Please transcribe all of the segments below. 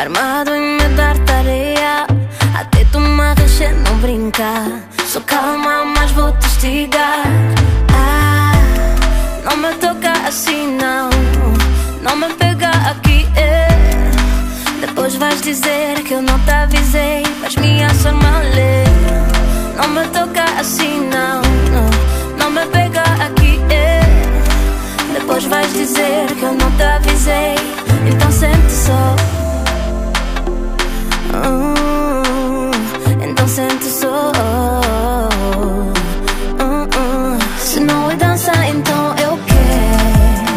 armado em medo da tarefa. Até tu me arrechas, não brinca. Só calma, mas vou te estigar. Não me toca assim não. Não me pega aqui, Depois vais dizer que eu não te avisei. Vais me achar mal, Não me toca assim não. Não me pega aqui, Depois vais dizer que eu não te avisei. Então sente só. Então sente só. Se não é dança, então eu quero.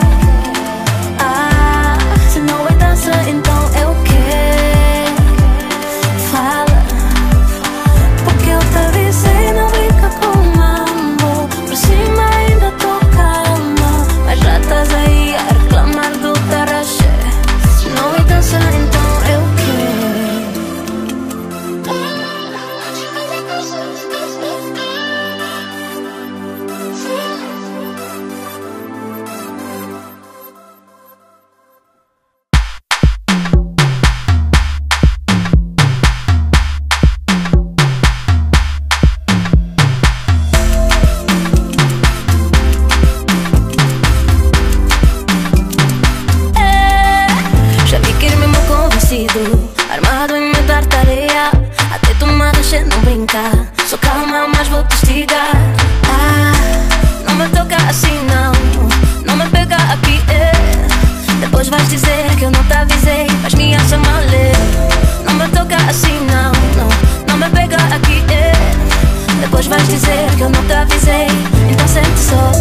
Se não é dança, então eu quero. Fala, porque eu te avisei, não brinca com mambo. Por cima ainda tô calma, mas já estás aí a reclamar do taraxé. Se não é dança, então eu quero. Armado em medo da tarefa. Até tu me arrechas, não brinca. Só calma, mas vou te estigar. Não me toca assim não. Não me pega aqui, Depois vais dizer que eu não te avisei. Vais me achar mal, Não me toca assim não. Não me pega aqui, Depois vais dizer que eu não te avisei. Então sente só.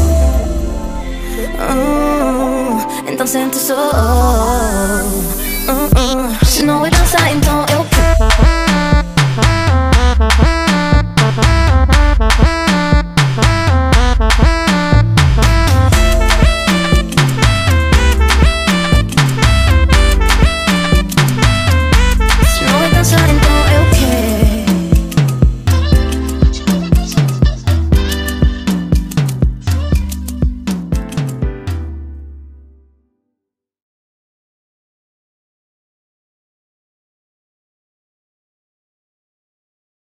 Então sente só. Se não é dança, então eu